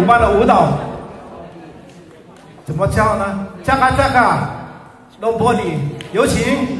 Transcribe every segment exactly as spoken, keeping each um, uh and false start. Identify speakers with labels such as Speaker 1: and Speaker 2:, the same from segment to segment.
Speaker 1: 古巴的舞蹈，怎么跳呢？加卡加卡 ，Nobody， 有请。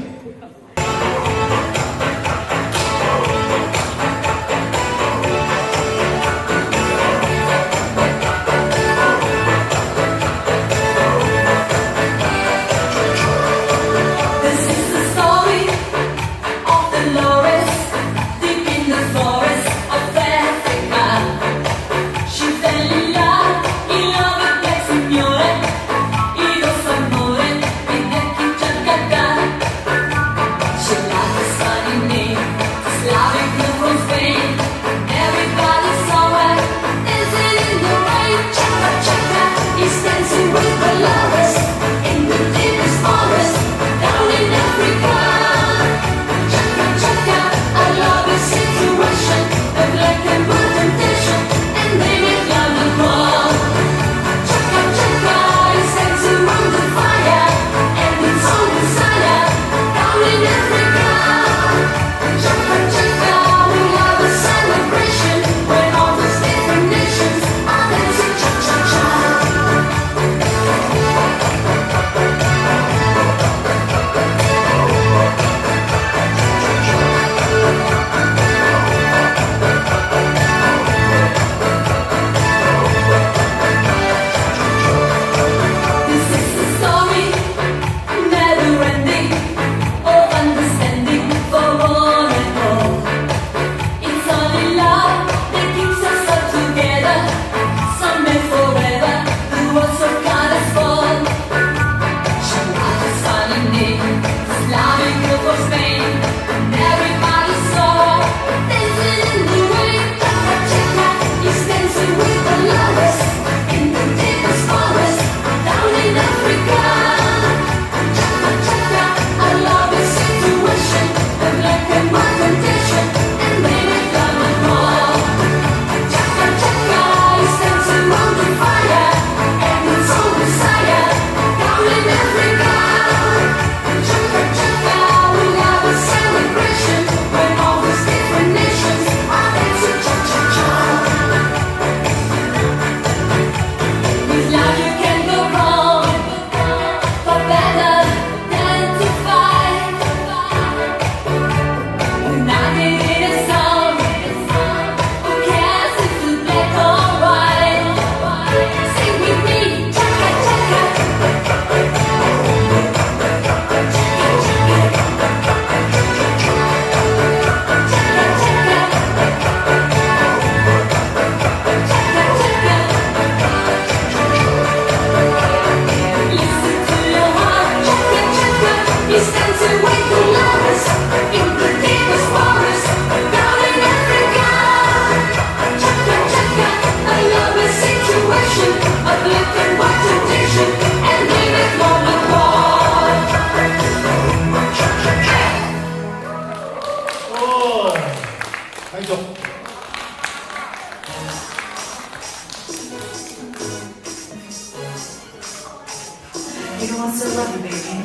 Speaker 2: Nigga wants to love you, baby.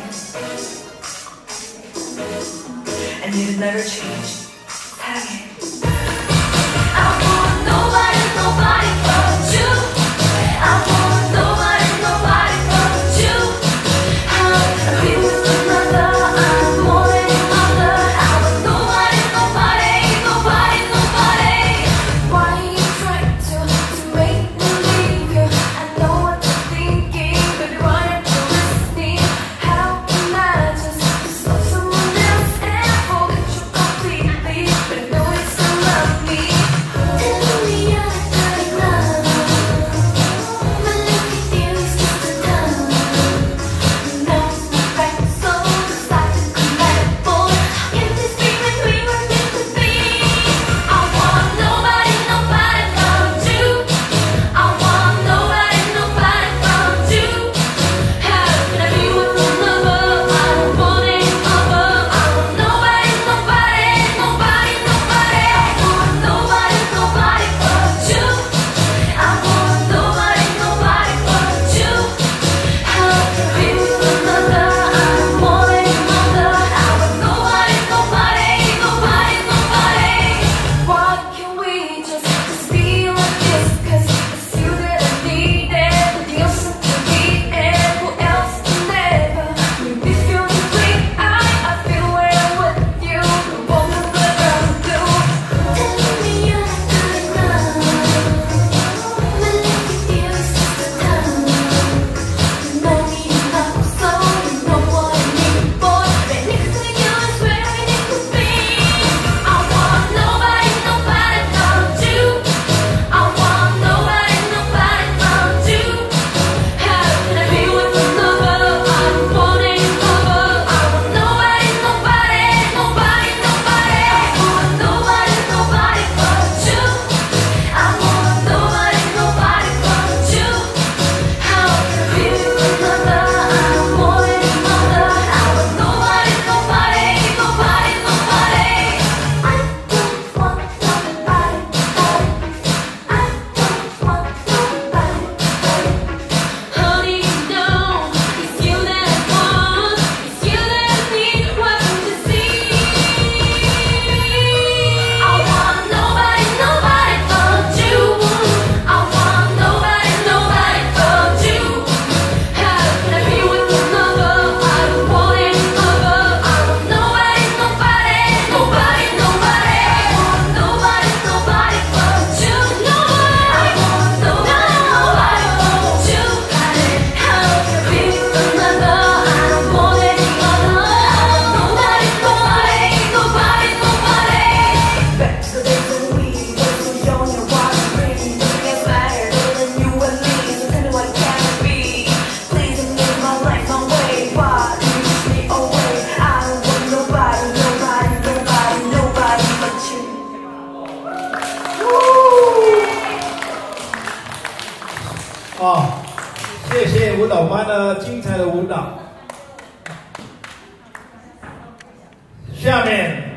Speaker 2: And it'll never change. Tag it. I want nobody, nobody but you. I want nobody, nobody but you. I'll be with another, I'm more than your mother. I want nobody, nobody, nobody, nobody. Why you trying to, to make me leave you? I know what you're thinking, but why aren't you listening? How can I just, just love someone else and forget you completely? But I know it's
Speaker 1: 哦，谢谢舞蹈班的精彩的舞蹈。下面。